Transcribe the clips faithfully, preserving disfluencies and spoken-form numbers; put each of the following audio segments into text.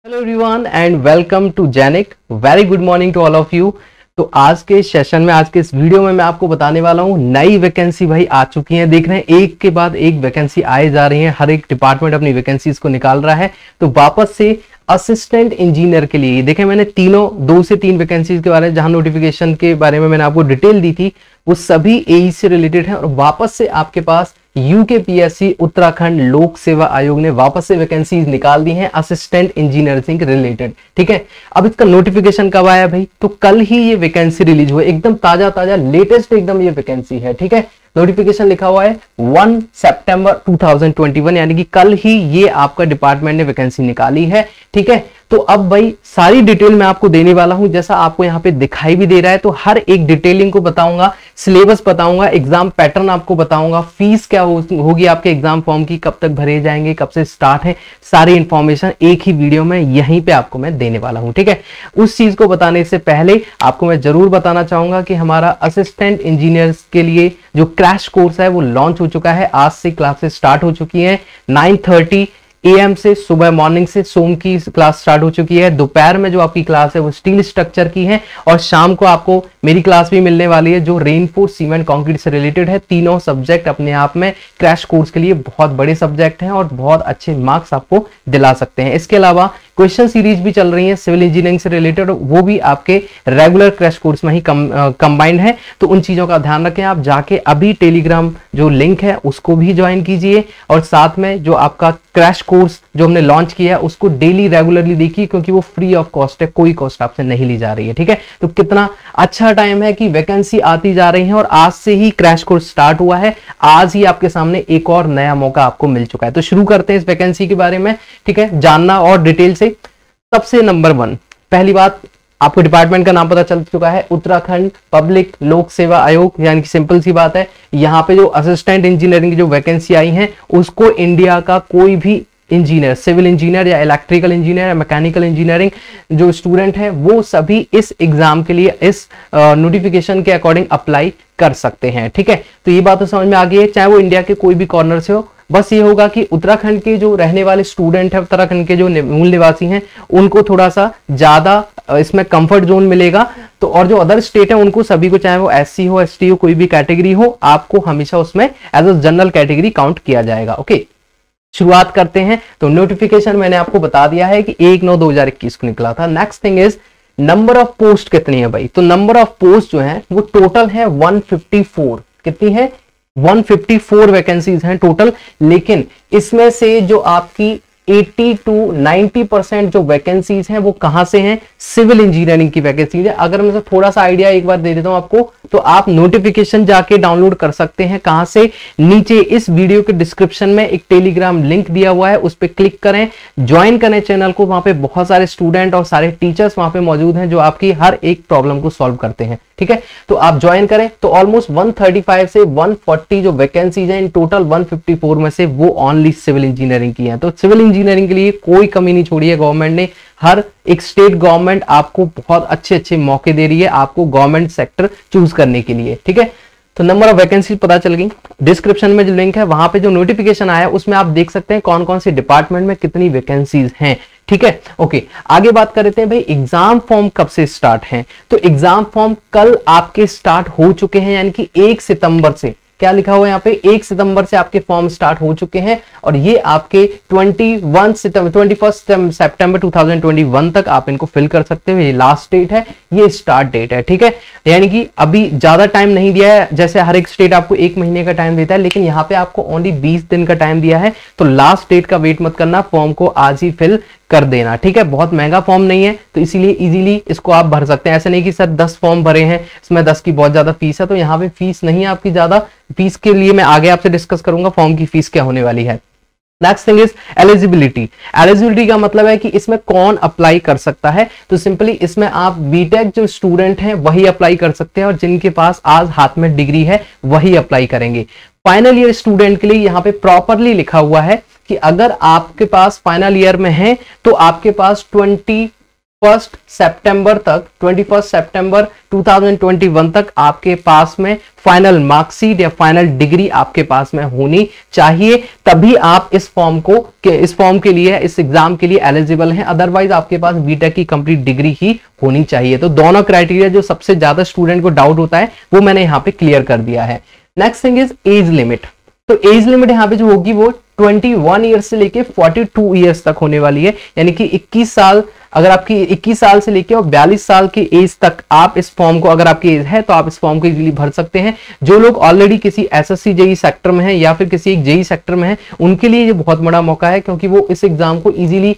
Hello everyone and welcome to जेनिक। Very good morning to all of you. तो आज के सेशन में, आज के इस वीडियो में मैं आपको बताने वाला हूँ, नई वैकेंसी भाई आ चुकी है। देख रहे हैं एक के बाद एक वैकेंसी आए जा रही है, हर एक डिपार्टमेंट अपनी वैकेंसीज को निकाल रहा है। तो वापस से असिस्टेंट इंजीनियर के लिए देखें, मैंने तीनों दो से तीन वैकेंसीज के बारे में, जहां नोटिफिकेशन के बारे में मैंने आपको डिटेल दी थी, वो सभी एई से रिलेटेड है। और वापस से आपके पास यूकेपीएससी उत्तराखंड लोक सेवा आयोग ने वापस से वैकेंसीज निकाल दी हैं असिस्टेंट इंजीनियर से रिलेटेड। ठीक है, अब इसका नोटिफिकेशन कब आया भाई? तो कल ही ये वैकेंसी रिलीज हुई, एकदम ताजा ताजा लेटेस्ट एकदम ये वैकेंसी है। ठीक है, नोटिफिकेशन लिखा हुआ है वन सितंबर टू थाउजेंड ट्वेंटी वन, यानी कि कल ही ये आपका डिपार्टमेंट ने वैकेंसी निकाली है। ठीक है, तो अब भाई सारी डिटेल मैं आपको देने वाला हूं, जैसा आपको यहाँ पे दिखाई भी दे रहा है। तो हर एक डिटेलिंग को बताऊंगा, सिलेबस बताऊंगा, एग्जाम पैटर्न आपको बताऊंगा, फीस क्या हो, होगी आपके एग्जाम फॉर्म की, कब तक भरे जाएंगे, कब से स्टार्ट है, सारी इंफॉर्मेशन एक ही वीडियो में यहीं पे आपको मैं देने वाला हूं। ठीक है, उस चीज को बताने से पहले आपको मैं जरूर बताना चाहूंगा कि हमारा असिस्टेंट इंजीनियर्स के लिए जो क्रैश कोर्स है वो लॉन्च हो चुका है। आज से क्लासेस स्टार्ट हो चुकी हैं। नाइन थर्टी ए एम से, सुबह मॉर्निंग से सोम की क्लास स्टार्ट हो चुकी है। दोपहर में जो आपकी क्लास है वो स्टील स्ट्रक्चर की है, और शाम को आपको मेरी क्लास भी मिलने वाली है जो रेनफोर्स सीमेंट कंक्रीट से रिलेटेड है। तीनों सब्जेक्ट अपने आप में क्रैश कोर्स के लिए बहुत बड़े सब्जेक्ट हैं और बहुत अच्छे मार्क्स आपको दिला सकते हैं। इसके अलावा क्वेश्चन सीरीज भी चल रही है सिविल इंजीनियरिंग से रिलेटेड, वो भी आपके रेगुलर क्रैश कोर्स में ही कंबाइंड है। तो उन चीजों का ध्यान रखें, आप जाके अभी टेलीग्राम जो लिंक है उसको भी ज्वाइन कीजिए, और साथ में जो आपका क्रैश कोर्स जो हमने लॉन्च किया है उसको डेली रेगुलरली देखिए, क्योंकि वो फ्री ऑफ कॉस्ट है, कोई कॉस्ट आपसे नहीं ली जा रही है। ठीक है, तो कितना अच्छा टाइम है कि वैकेंसी आती जा रही है, और आज से ही क्रैश कोर्स स्टार्ट हुआ है। आज ही आपके सामने एक और नया मौका आपको मिल चुका है। तो शुरू करते हैं इस वैकेंसी के बारे में। ठीक है, जानना और डिटेल से। सबसे नंबर वन, पहली बात, आपको डिपार्टमेंट का नाम पता चल चुका है, उत्तराखंड पब्लिक लोक सेवा आयोग। यानी कि सिंपल सी बात है, यहाँ पे जो असिस्टेंट इंजीनियरिंग की जो वैकेंसी आई है उसको इंडिया का कोई भी इंजीनियर, सिविल इंजीनियर या इलेक्ट्रिकल इंजीनियर या मैकेनिकल इंजीनियरिंग जो स्टूडेंट है वो सभी इस एग्जाम के लिए, इस नोटिफिकेशन के अकॉर्डिंग अप्लाई कर सकते हैं। ठीक है, तो ये बात तो समझ में आ गई है, चाहे वो इंडिया के कोई भी कॉर्नर से हो। बस ये होगा कि उत्तराखंड के जो रहने वाले स्टूडेंट है, उत्तराखंड के जो मूल निवासी हैं, उनको थोड़ा सा ज्यादा इसमें कंफर्ट जोन मिलेगा। तो और जो अदर स्टेट है उनको सभी को, चाहे वो एससी हो, एसटी हो, कोई भी कैटेगरी हो, आपको हमेशा उसमें as a general category count किया जाएगा। ओके, शुरुआत करते हैं। तो नोटिफिकेशन मैंने आपको बता दिया है कि एक नौ दो हजार इक्कीस को निकला था। Next thing is number of post कितनी है भाई? तो नंबर ऑफ पोस्ट जो है वो टोटल है वन फिफ्टी फोर। कितनी है? वन फिफ्टी फोर वैकेंसीज हैं टोटल। लेकिन इसमें से जो आपकी अस्सी टू नब्बे परसेंट जो वैकेंसीज हैं वो कहां से हैं? सिविल इंजीनियरिंग की वैकेंसीज है। अगर मैं थोड़ा सा आइडिया एक बार दे देता हूं आपको, तो आप नोटिफिकेशन जाके डाउनलोड कर सकते हैं। कहां से? नीचे इस वीडियो के डिस्क्रिप्शन में एक टेलीग्राम लिंक दिया हुआ है, उस पर क्लिक करें, ज्वाइन करें चैनल को। वहां पे बहुत सारे स्टूडेंट और सारे टीचर्स वहां पे मौजूद हैं जो आपकी हर एक प्रॉब्लम को सॉल्व करते हैं। ठीक है, तो आप ज्वाइन करें। तो ऑलमोस्ट वन थर्टी फाइव से वन फोर्टी जो वैकेंसीज हैं इन टोटल वन फिफ्टी फोर में से वो ओनली सिविल इंजीनियरिंग की हैं। तो सिविल इंजीनियरिंग के लिए कोई कमी नहीं छोड़ी है गवर्नमेंट ने। हर एक स्टेट गवर्नमेंट आपको बहुत अच्छे अच्छे मौके दे रही है आपको गवर्नमेंट सेक्टर चूज करने के लिए। ठीक है, तो नंबर ऑफ वैकेंसी पता चल गई। डिस्क्रिप्शन में जो लिंक है वहां पे जो नोटिफिकेशन आया है उसमें आप देख सकते हैं कौन कौन से डिपार्टमेंट में कितनी वैकेंसीज हैं। ठीक है, ओके, आगे बात कर लेते हैं भाई एग्जाम फॉर्म कब से स्टार्ट हैं। तो एग्जाम फॉर्म कल आपके स्टार्ट हो चुके हैं, यानी कि एक सितंबर से। क्या लिखा हुआ है यहाँ पे? एक सितंबर से आपके फॉर्म स्टार्ट हो चुके हैं, और ये आपके इक्कीस सितंबर इक्कीस सितंबर टू थाउजेंड ट्वेंटी वन तक आप इनको फिल कर सकते हो। ये लास्ट डेट है, ये स्टार्ट डेट है। ठीक है, यानी कि अभी ज्यादा टाइम नहीं दिया है, जैसे हर एक स्टेट आपको एक महीने का टाइम देता है, लेकिन यहाँ पे आपको ओनली बीस दिन का टाइम दिया है। तो लास्ट डेट का वेट मत करना, फॉर्म को आज ही फिल कर देना। ठीक है, बहुत महंगा फॉर्म नहीं है, तो इसीलिए इजीली इसको आप भर सकते हैं। ऐसे नहीं कि सर दस फॉर्म भरे हैं, इसमें दस की बहुत ज्यादा फीस है, तो यहाँ पे फीस नहीं है आपकी ज्यादा। फीस के लिए मैं आगे आपसे डिस्कस करूंगा फॉर्म की फीस क्या होने वाली है। Next thing is eligibility. Eligibility का मतलब है कि इसमें कौन अप्लाई कर सकता है। तो सिंपली इसमें आप बीटेक जो स्टूडेंट हैं वही अप्लाई कर सकते हैं, और जिनके पास आज हाथ में डिग्री है वही अप्लाई करेंगे। फाइनल ईयर स्टूडेंट के लिए यहाँ पे प्रॉपरली लिखा हुआ है कि अगर आपके पास फाइनल ईयर में है तो आपके पास ट्वेंटी फर्स्ट सितंबर तक, ट्वेंटी फर्स्ट सितंबर दो हज़ार इक्कीस तक आपके पास में फाइनल मार्कशीट या फाइनल डिग्री आपके पास में होनी चाहिए, तभी आप इस फॉर्म को के इस फॉर्म के लिए इस एग्जाम के लिए एलिजिबल हैं। अदरवाइज आपके पास बीटेक की कंप्लीट डिग्री ही होनी चाहिए। तो दोनों क्राइटेरिया जो सबसे ज्यादा स्टूडेंट को डाउट होता है वो मैंने यहाँ पे क्लियर कर दिया है। Next thing is age limit. तो एज लिमिट यहाँ पे जो होगी वो इक्कीस ईयर्स से लेके बयालीस ईयर्स तक होने वाली है, यानी कि इक्कीस साल, अगर आपकी इक्कीस साल से लेके और बयालीस साल की एज तक आप इस फॉर्म को, अगर आपकी एज है तो आप इस फॉर्म को इजीली भर सकते हैं। जो लोग ऑलरेडी किसी एसएससी जेई सेक्टर में हैं या फिर किसी एक जेई सेक्टर में हैं, उनके लिए ये बहुत बड़ा मौका है, क्योंकि वो इस एग्जाम को इजीली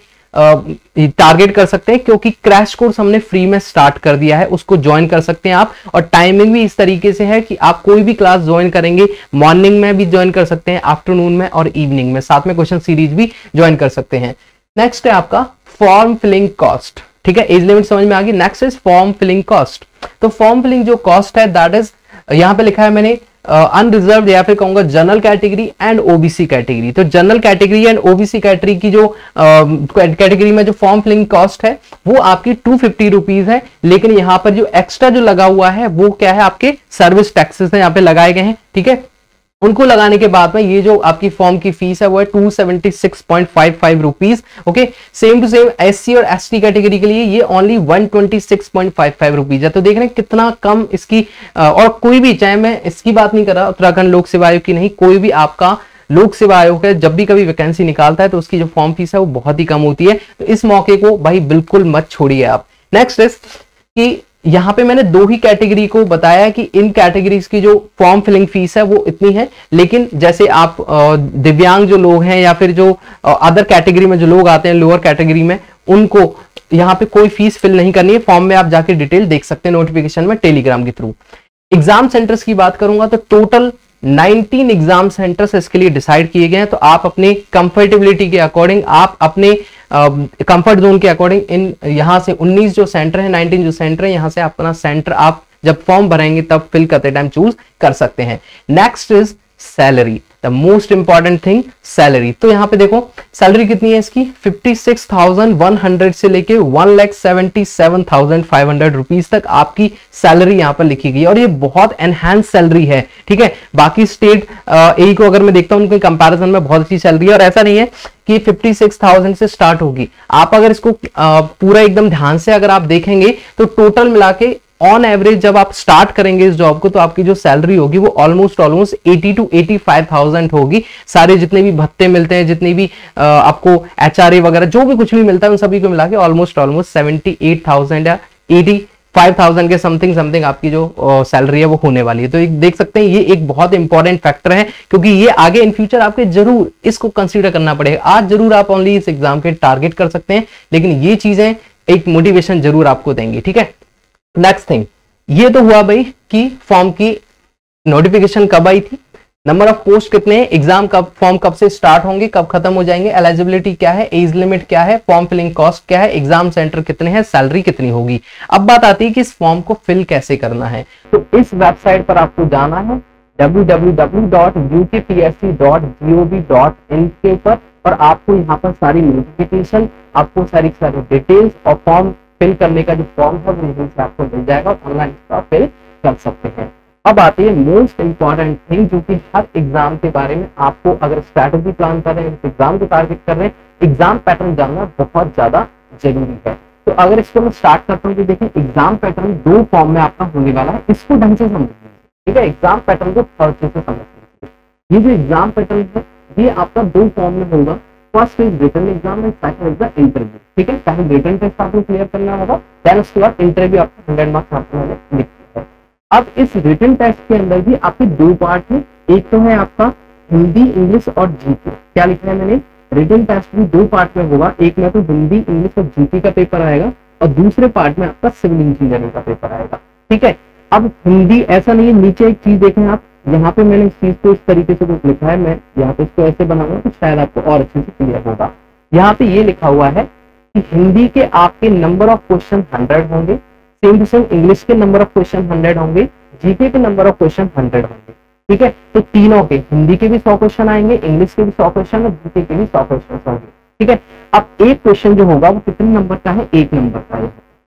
टारगेट कर सकते हैं, क्योंकि क्रैश कोर्स हमने फ्री में स्टार्ट कर दिया है, उसको ज्वाइन कर सकते हैं आप। और टाइमिंग भी इस तरीके से है कि आप कोई भी क्लास ज्वाइन करेंगे, मॉर्निंग में भी ज्वाइन कर सकते हैं, आफ्टरनून में और इवनिंग में, साथ में क्वेश्चन सीरीज भी ज्वाइन कर सकते हैं। नेक्स्ट है आपका फॉर्म फिलिंग कॉस्ट। ठीक है, एज लिमिट समझ में आ गई। Next is form filling cost. तो फॉर्म फिलिंग जो कॉस्ट है दैट इज, यहां पे लिखा है मैंने अनरिजर्व uh, या फिर कहूंगा general category and OBC category. तो general category and OBC category की जो कैटेगरी uh, में जो फॉर्म फिलिंग कॉस्ट है वो आपकी टू फिफ्टी रुपीज है, लेकिन यहाँ पर जो एक्स्ट्रा जो लगा हुआ है वो क्या है, आपके सर्विस टैक्सेस यहाँ पे लगाए गए हैं। ठीक है, उनको लगाने के बाद में ये जो आपकी फॉर्म की फीस है वो है two seventy six point five five rupees. Okay, same to same SC और एसटी कैटेगरी के लिए ये only one twenty six point five five rupees है। तो देख रहे हैं कितना कम इसकी, और कोई भी, चाहे मैं इसकी बात नहीं कर रहा उत्तराखंड लोक सेवा आयोग की नहीं, कोई भी आपका लोक सेवा आयोग है जब भी कभी वैकेंसी निकालता है तो उसकी जो फॉर्म फीस है वो बहुत ही कम होती है। तो इस मौके को भाई बिल्कुल मत छोड़िए आप। नेक्स्ट इज कि यहां पे मैंने दो ही कैटेगरी को बताया कि इन कैटेगरीज की जो फॉर्म फिलिंग फीस है वो इतनी है, लेकिन जैसे आप दिव्यांग जो लोग हैं या फिर जो अदर कैटेगरी में जो लोग आते हैं लोअर कैटेगरी में, उनको यहाँ पे कोई फीस फिल नहीं करनी है। फॉर्म में आप जाके डिटेल देख सकते हैं नोटिफिकेशन में टेलीग्राम के थ्रू। एग्जाम सेंटर्स की बात करूंगा तो टोटल नाइनटीन एग्जाम सेंटर्स इसके लिए डिसाइड किए गए हैं। तो आप अपने कंफर्टेबिलिटी के अकॉर्डिंग, आप अपने कंफर्ट जोन के अकॉर्डिंग इन यहां से उन्नीस जो सेंटर है, नाइनटीन जो सेंटर है, यहां से अपना सेंटर आप जब फॉर्म भरेंगे तब फिल करते टाइम चूज कर सकते हैं। Next is salary, the most important thing salary. तो यहां पे देखो सैलरी कितनी है इसकी, fifty six thousand one hundred से लेके one lakh seventy seven thousand five hundred rupees तक आपकी सैलरी यहां पर लिखी गई है, और ये बहुत एनहांस सैलरी है। ठीक है, बाकी स्टेट ए को अगर मैं देखता हूं उनके कंपैरिजन में बहुत अच्छी सैलरी है, और ऐसा नहीं है कि फिफ्टी सिक्स थाउजेंड से स्टार्ट होगी। आप अगर इसको पूरा एकदम ध्यान से अगर आप देखेंगे तो टोटल मिला के ऑन एवरेज जब आप स्टार्ट करेंगे इस जॉब को तो आपकी जो सैलरी होगी वो almost almost eighty to eighty five thousand होगी। सारे जितने भी भत्ते मिलते हैं, जितने भी आ, आपको एचआरए वगैरह जो भी कुछ भी मिलता है उन सभी को मिला के almost almost seventy eight thousand या एटी फाइव थाउजेंड के समथिंग समथिंग आपकी जो सैलरी है वो होने वाली है। तो एक देख सकते हैं ये एक बहुत इंपॉर्टेंट फैक्टर है, क्योंकि ये आगे इन फ्यूचर आपके जरूर इसको कंसीडर करना पड़ेगा। आज जरूर आप ओनली इस एग्जाम के टारगेट कर सकते हैं, लेकिन ये चीजें एक मोटिवेशन जरूर आपको देंगी। ठीक है, नेक्स्ट थिंग, ये तो हुआ भाई कि फॉर्म की नोटिफिकेशन कब आई थी, नंबर ऑफ पोस्ट कितने हैं, एग्जाम कब, फॉर्म कब से स्टार्ट होंगे, कब खत्म हो जाएंगे, एलिजिबिलिटी क्या है, एज लिमिट क्या है, फॉर्म फिलिंग कॉस्ट क्या है, एग्जाम सेंटर कितने हैं, सैलरी कितनी होगी। अब बात आती है कि इस फॉर्म को फिल कैसे करना है। तो इस वेबसाइट पर आपको जाना है W W W dot U K P S C dot G O V dot in के ऊपर, और आपको यहाँ पर सारी नोटिफिकेशन, आपको सारी सारी डिटेल्स और फॉर्म फिल करने का जो फॉर्म है वो यहीं से आपको मिल जाएगा, ऑनलाइन इसका फिल कर सकते हैं। अब आती है मोस्ट इंपॉर्टेंट थिंग, जो कि हर एग्जाम के बारे में आपको अगर स्ट्रैटेजी प्लान कर रहे हैं, एग्जाम को टारगेट कर रहे हैं, एग्जाम पैटर्न जानना बहुत ज्यादा जरूरी है। तो अगर इसको मैं स्टार्ट करता हूँ तो देखिए एग्जाम पैटर्न दो फॉर्म में आपका होने वाला है, इसको ढंग से समझिए। ठीक है, एग्जाम पैटर्न को थर्ड से समझिए। ये जो एग्जाम पैटर्न है ये आपका दो फॉर्म में होगा, first is written exam and second is the interview. ठीक है, पहले रिटन टेस्ट आपको क्लियर करना होगा, देन उसके बाद इंटरव्यू आपको हंड्रेड मार्क्स आपको लिखना है। अब इस रिटन टेस्ट के अंदर भी आपके दो पार्ट है, एक तो है आपका हिंदी, इंग्लिश और जीके। क्या लिखा है मैंने, रिटन टेस्ट भी दो पार्ट में होगा, एक में तो हिंदी, इंग्लिश और जीके का पेपर आएगा, और दूसरे पार्ट में आपका सिविल इंजीनियरिंग का पेपर आएगा। ठीक है, अब हिंदी ऐसा नहीं है, नीचे एक चीज देखें आप, यहाँ पे मैंने इस चीज को इस तरीके से कुछ लिखा है, मैं यहाँ पे इसको ऐसे बनाऊंगा तो शायद आपको और अच्छे से क्लियर होगा। यहाँ पे ये लिखा हुआ है कि हिंदी के आपके नंबर ऑफ क्वेश्चन हंड्रेड होंगे, सेम टू सेम इंग्लिश के नंबर ऑफ क्वेश्चन हंड्रेड होंगे, जीके के नंबर ऑफ क्वेश्चन हंड्रेड होंगे। ठीक है, तो तीनों के, हिंदी के भी सौ क्वेश्चन आएंगे, इंग्लिश के भी सौ क्वेश्चन और जीके के भी सौ क्वेश्चन होंगे। ठीक है, अब एक क्वेश्चन जो होगा वो कितने नंबर का है, एक नंबर का है।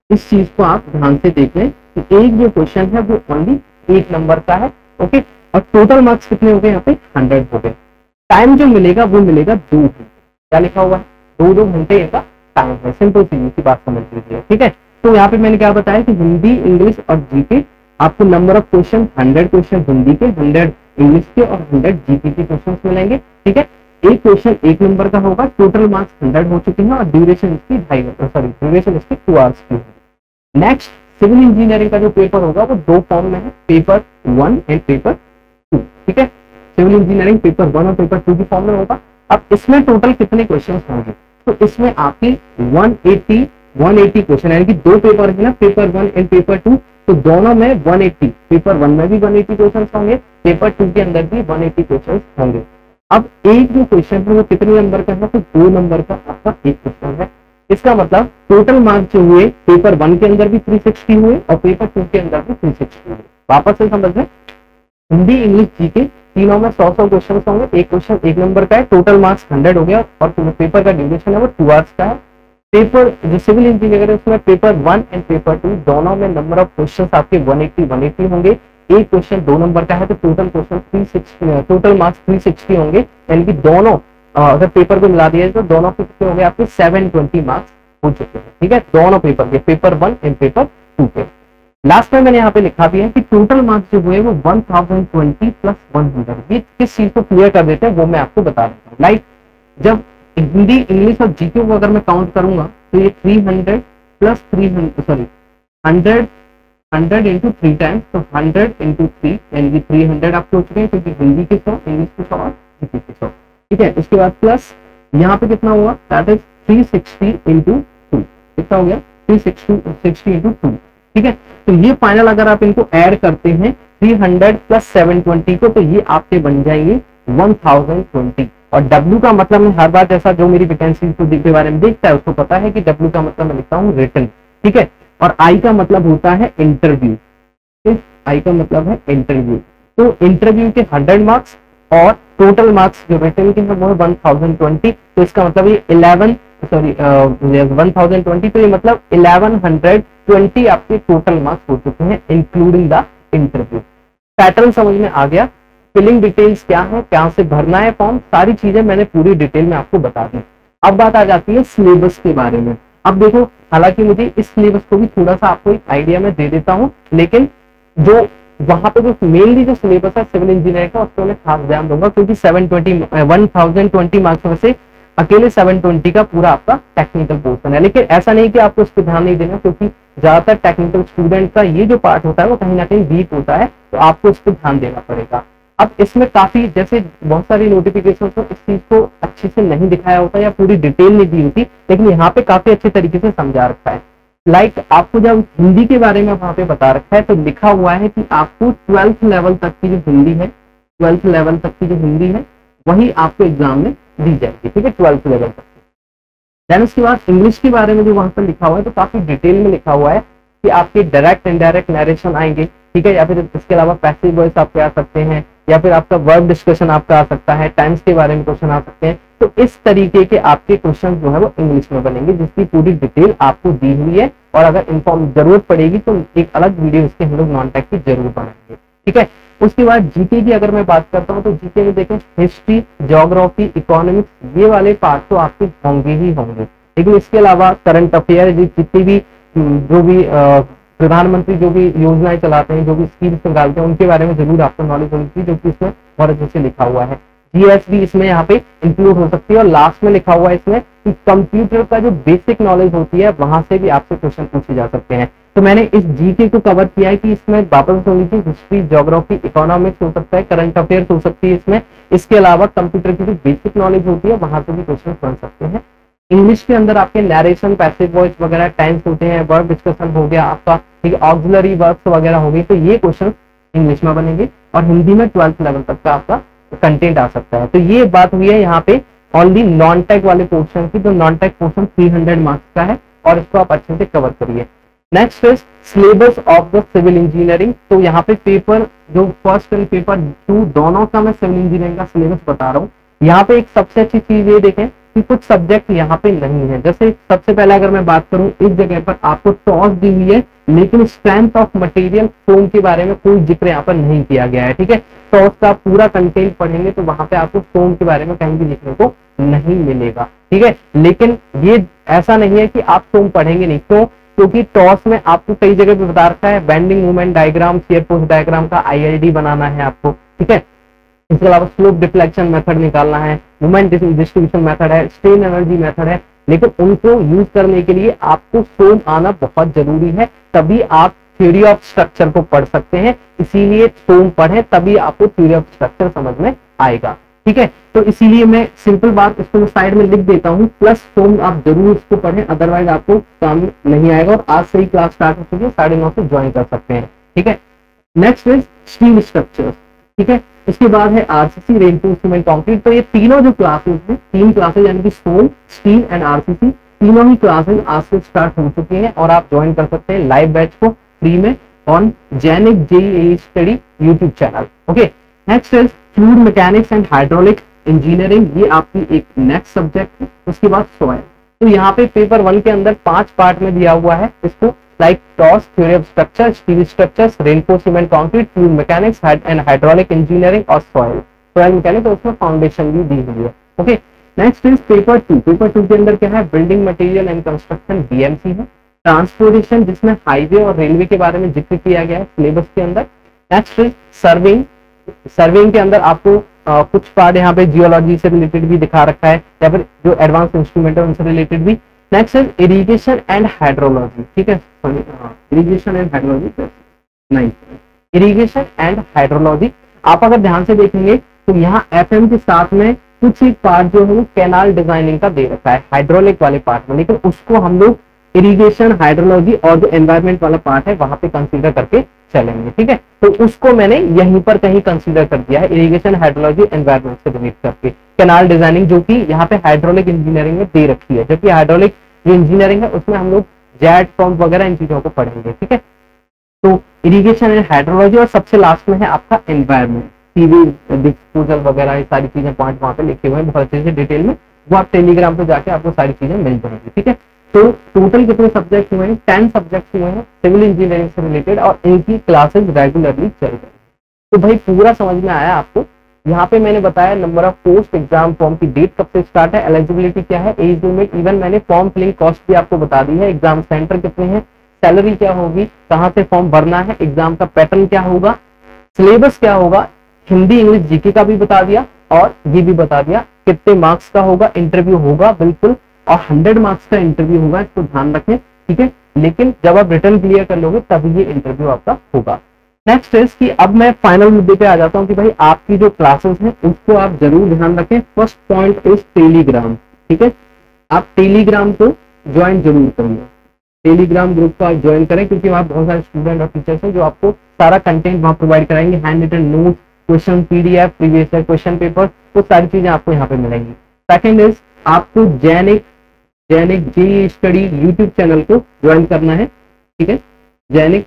इस चीज को आप ध्यान से देख लें कि एक जो क्वेश्चन है वो ओनली एक नंबर का है, ओके, और टोटल मार्क्स कितने हो गए यहाँ पे हंड्रेड हो गए। टाइम जो मिलेगा वो मिलेगा दो घंटे, क्या लिखा हुआ है, दो दो घंटे का टाइम है, सिंपल सी की बात समझ लीजिए, ठीक है। तो यहाँ पे मैंने क्या बताया कि हिंदी, इंग्लिश और जीके आपको number of question hundred question Hindi के, हंड्रेड इंग्लिश के और हंड्रेड जीके के क्वेश्चन मिलेंगे, ठीक है। एक क्वेश्चन एक नंबर का होगा, टोटल मार्क्स हंड्रेड हो चुके हैं और ड्यूरेशन इसकी ढाई सॉरी ड्यूरेशन इसकी टू आवर्स की होगी। नेक्स्ट सिविल इंजीनियरिंग का जो पेपर होगा वो दो फॉर्म में है, paper one and paper two, ठीक है। सिविल इंजीनियरिंग पेपर वन और पेपर टू की फॉर्म में होगा। अब इसमें टोटल कितने क्वेश्चन होंगे, तो इसमें आपकी one eighty one eighty question, यानी कि दो पेपर है ना, paper one and paper two, तो दोनों में वन एटी, पेपर वन में भी वन एटी क्वेश्चन होंगे, पेपर टू के अंदर भी वन एटी क्वेश्चन होंगे। अब एक जो क्वेश्चन है वो कितने नंबर का है, तो दो नंबर का आपका एक क्वेश्चन है। इसका मतलब टोटल मार्क्स जो हुए पेपर वन के अंदर भी थ्री सिक्सटी हुए और पेपर टू के अंदर भी थ्री सिक्सटी हुए। वापस से समझ लें, हिंदी, इंग्लिश, जीके तीनों में सौ सौ क्वेश्चन होंगे, एक क्वेश्चन एक नंबर का है, टोटल मार्क्स हंड्रेड हो गया और पेपर का ड्यूरेशन है वो टू आवर्स का है। पेपर जो सिविल इंजीनियर है उसमें paper one and paper two दोनों में नंबर ऑफ क्वेश्चन आपके वन एटी वन एटी होंगे, एक क्वेश्चन दो नंबर का है तो total question three sixty total marks three sixty होंगे, यानी कि दोनों अगर पेपर को मिला दिया तो दोनों के कितने होंगे आपके सेवन ट्वेंटी मार्क्स हो चुके हैं, ठीक है, दोनों पेपर के, paper one and paper two के। लास्ट में मैंने यहाँ पे लिखा भी है कि टोटल मार्क्स जो हुए वो one thousand twenty plus one hundred, ये किस चीज को क्लियर कर देते हैं वो मैं आपको बता देता हूँ। लाइक जब हिंदी, इंग्लिश और जीके को अगर मैं काउंट करूंगा तो ये three hundred plus three hundred sorry hundred hundred into three times, तो हंड्रेड इंटू थ्री यानी कि थ्री हंड्रेड आपके हो चुके हैं, क्योंकि हिंदी के सौ, इंग्लिश के सौ और जीके के सौ, ठीक है। इसके बाद प्लस यहाँ पे कितना हुआ, that is three sixty into two, कितना हो गया three sixty sixty into two, ठीक है। तो ये फाइनल अगर आप इनको ऐड करते हैं three hundred plus seven twenty को, तो ये आपके बन जाएंगे वन थाउजेंड ट्वेंटी। और W का मतलब मैं हर बार जैसा जो मेरी वैकेंसी के बारे में देखता है उसको पता है कि W का मतलब मैं लिखता हूँ रिटन, ठीक है, और I का मतलब होता है इंटरव्यू, I का मतलब है इंटरव्यू। तो इंटरव्यू के हंड्रेड मार्क्स और टोटल मार्क्स जो रिटन के हैं वो है वन थाउजेंड ट्वेंटी, तो इसका मतलब ये eleven sorry one thousand twenty, तो ये मतलब इलेवन हंड्रेड ट्वेंटी आपके टोटल मार्क्स हो चुके हैं इंक्लूडिंग द इंटरव्यू। पैटर्न समझ में आ गया, फिलिंग डिटेल्स क्या है, क्या से भरना है फॉर्म, सारी चीजें मैंने पूरी डिटेल में आपको बता दी। अब बात आ जाती है सिलेबस के बारे में। अब देखो, हालांकि मुझे इस सिलेबस को भी थोड़ा सा आपको एक आइडिया में दे देता हूँ, लेकिन जो वहां पे जो मेनली जो सिलेबस है सिविल इंजीनियर का उस पर मैं खास ध्यान दूंगा, क्योंकि seven twenty one thousand twenty marks में से अकेले सेवन ट्वेंटी का पूरा आपका टेक्निकल पोर्शन है। लेकिन ऐसा नहीं कि आपको उस पर ध्यान नहीं देना, क्योंकि ज्यादातर टेक्निकल स्टूडेंट का ये जो पार्ट होता है वो कहीं ना कहीं वीक होता है, तो आपको उस पर ध्यान देना पड़ेगा। अब इसमें काफी जैसे बहुत सारी नोटिफिकेशन तो इस चीज को अच्छे से नहीं दिखाया होता या पूरी डिटेल नहीं दी होती, लेकिन यहाँ पे काफी अच्छे तरीके से समझा रखा है। लाइक like, आपको जब हिंदी के बारे में वहां पे बता रखा है तो लिखा हुआ है कि आपको ट्वेल्थ लेवल तक की जो हिंदी है, ट्वेल्थ लेवल तक की जो हिंदी है वही आपको एग्जाम में दी जाएगी, ठीक है, ट्वेल्थ लेवल तक। देन उसके बाद इंग्लिश के बारे में जो वहां पर लिखा हुआ है तो काफी डिटेल में लिखा हुआ है कि आपके डायरेक्ट इनडायरेक्ट नरेशन आएंगे, ठीक है, या फिर इसके अलावा पैसिव वॉइस आपके आ सकते हैं, या फिर आपका वर्ब डिस्कशन आपका आ सकता है, टाइम्स के बारे में क्वेश्चन आ सकते हैं। तो इस तरीके के आपके क्वेश्चन जो है वो इंग्लिश में बनेंगे, जिसकी पूरी डिटेल आपको दी हुई है, और अगर इन्फॉर्म जरूरत पड़ेगी तो एक अलग वीडियो इसके हम लोग नॉन टेक की जरूर बनाएंगे, ठीक है। उसके बाद जीके की अगर मैं बात करता हूँ तो जीके में देखें हिस्ट्री, ज्योग्राफी, इकोनॉमिक्स, ये वाले पार्ट तो आपके होंगे ही होंगे, लेकिन इसके अलावा करंट अफेयर जितनी भी जो भी प्रधानमंत्री जो भी योजनाएं चलाते हैं, जो भी स्कीम्स निकालते हैं, उनके बारे में जरूर आपको नॉलेज होनी चाहिए, जो कि इसमें बहुत अच्छे से लिखा हुआ है। जीएस भी इसमें यहाँ पे इंक्लूड हो सकती है, और लास्ट में लिखा हुआ है इसमें कि कंप्यूटर का जो बेसिक नॉलेज होती है वहां से भी आपसे क्वेश्चन पूछे जा सकते हैं। तो मैंने इस जीके को कवर किया है कि इसमें वापस हो लीजिए हिस्ट्री, ज्योग्राफी, इकोनॉमिक्स हो सकता है, करंट अफेयर्स हो सकती है इसमें, इसके अलावा कंप्यूटर की जो बेसिक नॉलेज होती है वहां से भी क्वेश्चन बन सकते हैं। इंग्लिश के अंदर आपके नरेशन, पैसिव वॉइस वगैरह, टाइम्स होते हैं, वर्ब डिस्कशन हो गया आपका, ठीक है, ऑक्सिलरी वर्ब्स वगैरह हो गई, तो ये क्वेश्चन इंग्लिश में बनेंगे, और हिंदी में ट्वेल्थ लेवल तक का आपका कंटेंट आ सकता है। तो ये बात हुई है यहाँ पे ओनली नॉन टेक वाले पोर्शन की, तो non tech portion three hundred marks का है, और इसको आप अच्छे से कवर करिए। Next is syllabus of the civil engineering. तो यहाँ पे पेपर जो फर्स्ट एंड पेपर टू दोनों का मैं सिविल इंजीनियरिंग का सिलेबस बता रहा हूँ। यहाँ पे एक सबसे अच्छी चीज ये देखें कि कुछ सब्जेक्ट यहाँ पे नहीं है। जैसे सबसे पहले अगर मैं बात करूं, इस जगह पर आपको टॉस दी हुई है, लेकिन स्ट्रेंथ ऑफ मटेरियल फोम के बारे में कोई जिक्र यहाँ पर नहीं किया गया है। ठीक है, टॉस का पूरा कंटेंट पढ़ेंगे तो वहां पे आपको फोम के बारे में कहीं भी लिखने को नहीं मिलेगा। ठीक है, लेकिन ये ऐसा नहीं है कि आप फोम पढ़ेंगे नहीं। क्यों? क्योंकि टॉस में आपको कई जगह पे बता रखा है bending moment diagram, shear force diagram का आई एल डी बनाना है आपको। ठीक है, इसके अलावा स्लोप डिफ्लेक्शन मेथड निकालना है, मोमेंट डिस्ट्रीब्यूशन मेथड है, स्ट्रेन एनर्जी मेथड है, लेकिन उनको यूज करने के लिए आपको फोम आना बहुत जरूरी है, तभी आप थ्योरी ऑफ स्ट्रक्चर को पढ़ सकते हैं। इसीलिए फोम पढ़े, तभी आपको थ्योरी ऑफ स्ट्रक्चर समझ में आएगा। ठीक है, तो इसीलिए मैं सिंपल बात इसको साइड में लिख देता हूँ, प्लस फोम आप जरूर इसको पढ़ें, अदरवाइज आपको काम नहीं आएगा। और आज से ही क्लास स्टार्ट हो चुकी है, साढ़े नौ से ज्वाइन कर सकते हैं। ठीक है, नेक्स्ट इज स्टील स्ट्रक्चर्स। ठीक है, इसके बाद है आरसीसी, रेनफोर्स्ड सीमेंट कंक्रीट। तो ये तीनों जो क्लासेस हैं, तीन क्लासेस यानी कि फोम, स्टील एंड आरसीसी, तीनों ही क्लासेस आज से स्टार्ट हो चुकी हैं और आप ज्वाइन कर सकते हैं लाइव बैच को फ्री में on Jainik JEE study YouTube channel. Okay, next is fluid mechanics and hydraulic engineering, ये आपकी एक नेक्स्ट सब्जेक्ट है। उसके बाद सॉइल। तो यहाँ पे पेपर वन के अंदर पांच पार्ट में दिया हुआ है इसको, like TOS, theory of structure, steel structures, reinforced cement concrete, fluid mechanics and hydraulic engineering और सॉइल सॉइल मैकेनिक्स, उसमें फाउंडेशन भी दी हुई है। Okay, next is paper two. Paper two के अंदर क्या है? Building material and construction, BMC है। ट्रांसपोर्टेशन, जिसमें हाईवे और रेलवे के बारे में जिक्र किया गया है सिलेबस के अंदर। Next is serving. सर्विंग के अंदर आपको आ, कुछ पार्ट यहाँ पे जियोलॉजी से रिलेटेड भी दिखा रखा है, या फिर जो एडवांस इंस्ट्रूमेंट है उनसे रिलेटेड भी। Next is irrigation and hydrology. ठीक है, irrigation and hydrology, nice. Irrigation and hydrology आप अगर ध्यान से देखेंगे तो यहाँ एफएम के साथ में कुछ एक पार्ट जो है वो कैनाल डिजाइनिंग का दे रखा है हाइड्रोलिक वाले पार्ट में, लेकिन उसको हम लोग इरिगेशन, हाइड्रोलॉजी और जो एनवायरमेंट वाला पार्ट है वहां पे कंसीडर करके चलेंगे। ठीक है, तो उसको मैंने यहीं पर कहीं कंसीडर कर दिया है, इरिगेशन, हाइड्रोलॉजी, एनवायरमेंट से रिलेट करके। कैनाल डिजाइनिंग जो कि यहाँ पे हाइड्रोलिक इंजीनियरिंग में दे रखी है, जबकि हाइड्रोलिक जो इंजीनियरिंग है उसमें हम लोग जेट पंप वगैरह इन चीजों को पढ़ेंगे। ठीक है, तो इरिगेशन एंड हाइड्रोलॉजी, और सबसे लास्ट में है आपका एनवायरमेंट, सीवेज डिस्पोजल वगैरह, ये सारी चीजें पॉइंट वहां पे लिखे हुए हैं बहुत अच्छे से डिटेल में, वो आप टेलीग्राम पे जाके आपको सारी चीजें मिल जाएंगी। ठीक है, तो टोटल कितने सब्जेक्ट हुए हैं? टेन सब्जेक्ट हुए हैं सिविल इंजीनियरिंग से रिलेटेड, और इनकी क्लासेस रेगुलरली चल रही है। तो भाई पूरा समझ में आया आपको? यहाँ पे मैंने बताया number of post, exam form की डेट कब से स्टार्ट है, एलिजिबिलिटी क्या है, एज लिमिट, इवन मैंने फॉर्म फिलिंग कॉस्ट भी आपको बता दी है, एग्जाम सेंटर कितने हैं, सैलरी क्या होगी, कहाँ से फॉर्म भरना है, एग्जाम का पैटर्न क्या होगा, सिलेबस क्या होगा, हिंदी इंग्लिश जीके का भी बता दिया, और ये भी बता दिया कितने मार्क्स का होगा, इंटरव्यू होगा बिल्कुल, और हंड्रेड मार्क्स का इंटरव्यू होगा, इसको ध्यान रखें। ठीक है, लेकिन जब आप रिटर्न क्लियर कर लोगे तभी ये इंटरव्यू आपका होगा। नेक्स्ट इज कि अब मैं फाइनल मुद्दे पे आ जाता हूँ कि भाई आपकी जो क्लासेस हैं उसको आप जरूर ध्यान रखें। First point is Telegram. ठीक है, आप टेलीग्राम को ज्वाइन जरूर करिए, टेलीग्राम ग्रुप को आप ज्वाइन करें, क्योंकि वहाँ बहुत सारे स्टूडेंट और टीचर्स हैं जो आपको सारा कंटेंट वहाँ प्रोवाइड कराएंगे, hand written note, question PDF, previous year question paper, वो सारी चीजें आपको यहाँ पे मिलेंगी। सेकंड इज आपको Jainik Jainik JEE study YouTube channel को ज्वाइन करना है। ठीक है, Jainik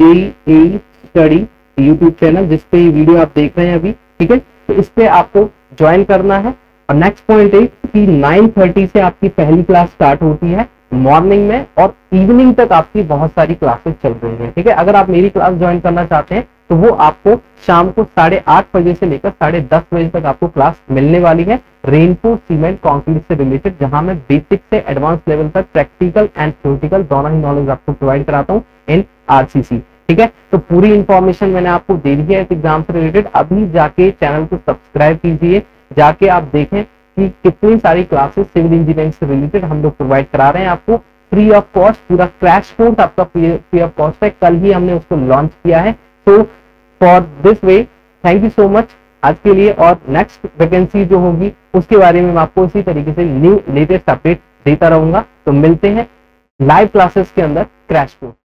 JEE study YouTube channel, जिसपे ये वीडियो आप देख रहे हैं अभी। ठीक है, तो इस पे आपको ज्वाइन करना है। और नेक्स्ट पॉइंट है कि नाइन थर्टी से आपकी पहली क्लास स्टार्ट होती है मॉर्निंग में, और इवनिंग तक आपकी बहुत सारी क्लासेस चल रही हैं। ठीक है, अगर आप मेरी क्लास ज्वाइन करना चाहते हैं तो वो आपको शाम को साढ़े आठ बजे से लेकर साढ़े दस बजे तक आपको क्लास मिलने वाली है, रेनफोर्स्ड सीमेंट कंक्रीट से रिलेटेड, जहां मैं बेसिक से एडवांस लेवल तक प्रैक्टिकल एंड थ्योरेटिकल दोनों ही नॉलेज आपको प्रोवाइड कराता हूँ इन आरसीसी। ठीक है, तो पूरी इंफॉर्मेशन मैंने आपको दे दी है इस एग्जाम से रिलेटेड। अभी जाके चैनल को सब्सक्राइब कीजिए, जाके आप देखें कि कितनी सारी क्लासेस सिविल इंजीनियरिंग से रिलेटेड हम लोग प्रोवाइड करा रहे हैं आपको फ्री ऑफ कॉस्ट। पूरा क्रैश कोर्स आपका फ्री ऑफ कॉस्ट है, कल ही हमने उसको लॉन्च किया है। तो for this way thank you so much आज के लिए, और नेक्स्ट वैकेंसी जो होगी उसके बारे में मैं आपको इसी तरीके से न्यू लेटेस्ट अपडेट देता रहूंगा। तो मिलते हैं लाइव क्लासेस के अंदर क्रैश कोर्स।